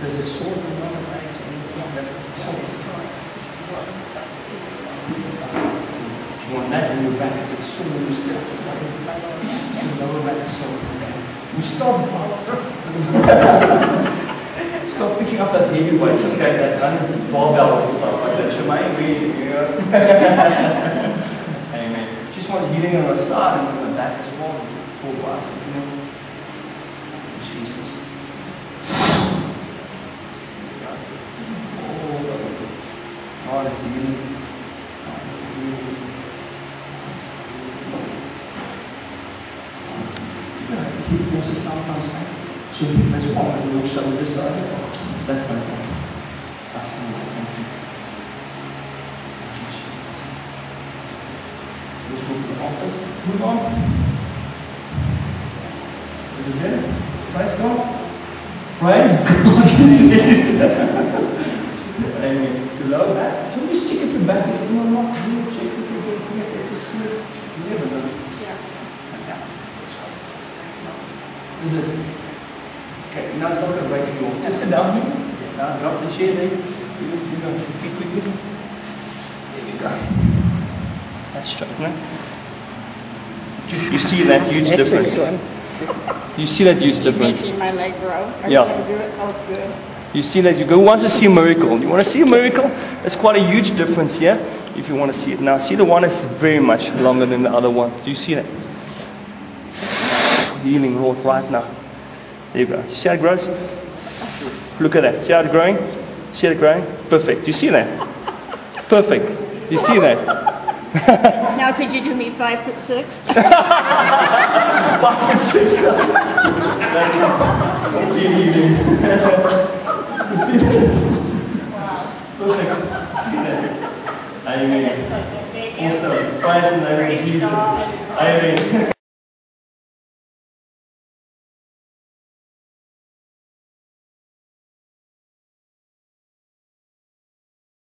Does it sore in the lower legs or anything? It's sore. You want that in your back, it's sore receptive. The lower back is sore. Okay. You stop. Stop picking up that heavy weight. Just okay, that barbells and stuff like that. Shemaine, amen. Just want healing on the side and on the back as well. Full blast, you know. Jesus. Oh, that's healing. Also sometimes so as well and we also this side. That's not right. That's not right. Thank you. Thank you, Jesus. Let's go to the office. Move on. Is it there? Praise God. Praise God, he says. Amen. The lower back. So you stick if your back is in or not. You check if your back is a slip. You never know. Is it? Okay, now it's not going to break anymore. Just sit down. Now drop the chair there. You know, your feet quickly. There we go. That's straight, no? You see that huge difference? You see that huge difference? Making my leg grow. Yeah. Do it. Oh, good. You see that? You go want to see a miracle. You want to see a miracle? That's quite a huge difference here. If you want to see it now, see the one is very much longer than the other one. Do you see that? Healing wrought right now. There you go. Do you see how it grows? Look at that. See how it's growing? See it growing? Perfect. Do you see that? Perfect. Do you see that? Now could you do me 5'6"? 5'6". Wow. Perfect. See that? Amen. Awesome. Praise the name of Jesus. Amen.